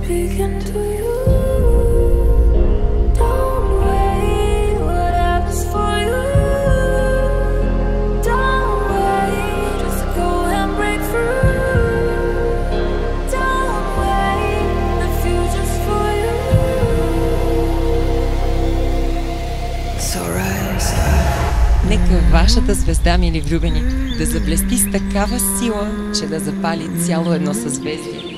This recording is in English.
speaking to you. Don't wait, whatever's for you. Don't wait, just go and break through. Don't wait, the future's for you. So rise. Нека вашата звезда, мили влюбени, да заблести с такава сила, че да запали цяло едно съзвездие.